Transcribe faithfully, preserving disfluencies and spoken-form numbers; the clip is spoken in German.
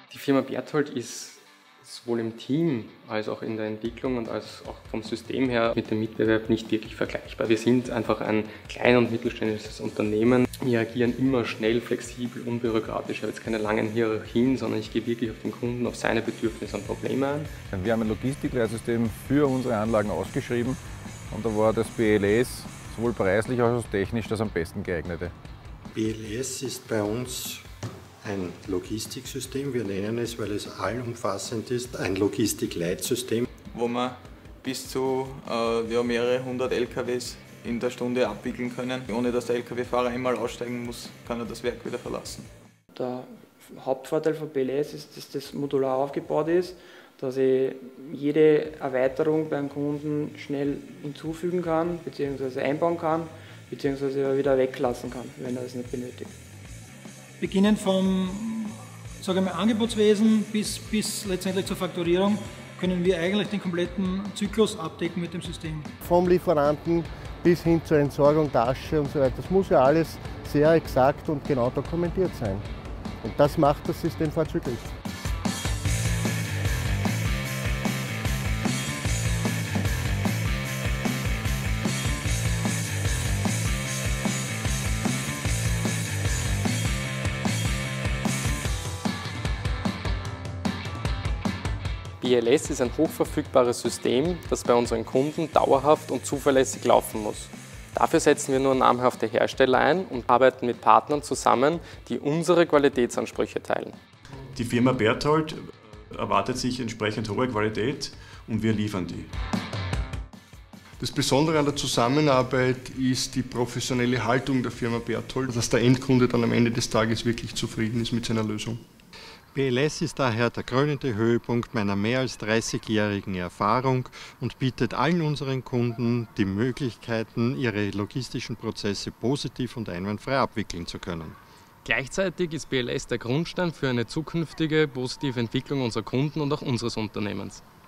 Die Firma Berthold ist sowohl im Team als auch in der Entwicklung und als auch vom System her mit dem Mitbewerb nicht wirklich vergleichbar. Wir sind einfach ein klein- und mittelständisches Unternehmen. Wir agieren immer schnell, flexibel, unbürokratisch. Ich habe jetzt keine langen Hierarchien, sondern ich gehe wirklich auf den Kunden, auf seine Bedürfnisse und Probleme ein. Wir haben ein Logistiklehrsystem für unsere Anlagen ausgeschrieben und da war das B L S sowohl preislich als auch technisch das am besten geeignete. B L S ist bei uns ein Logistiksystem, wir nennen es, weil es allumfassend ist, ein Logistikleitsystem. Wo wir bis zu äh, ja, mehrere hundert L K Ws in der Stunde abwickeln können. Ohne dass der L K W-Fahrer einmal aussteigen muss, kann er das Werk wieder verlassen. Der Hauptvorteil von B L S ist, dass das modular aufgebaut ist, dass ich jede Erweiterung beim Kunden schnell hinzufügen kann, bzw. einbauen kann, bzw. wieder weglassen kann, wenn er es nicht benötigt. Beginnend vom sage ich mal, Angebotswesen bis, bis letztendlich zur Fakturierung können wir eigentlich den kompletten Zyklus abdecken mit dem System. Vom Lieferanten bis hin zur Entsorgung, Tasche und so weiter. Das muss ja alles sehr exakt und genau dokumentiert sein. Und das macht das System vorzüglich. B L S ist ein hochverfügbares System, das bei unseren Kunden dauerhaft und zuverlässig laufen muss. Dafür setzen wir nur namhafte Hersteller ein und arbeiten mit Partnern zusammen, die unsere Qualitätsansprüche teilen. Die Firma Berthold erwartet sich entsprechend hohe Qualität und wir liefern die. Das Besondere an der Zusammenarbeit ist die professionelle Haltung der Firma Berthold, dass der Endkunde dann am Ende des Tages wirklich zufrieden ist mit seiner Lösung. B L S ist daher der krönende Höhepunkt meiner mehr als dreißigjährigen Erfahrung und bietet allen unseren Kunden die Möglichkeiten, ihre logistischen Prozesse positiv und einwandfrei abwickeln zu können. Gleichzeitig ist B L S der Grundstein für eine zukünftige positive Entwicklung unserer Kunden und auch unseres Unternehmens.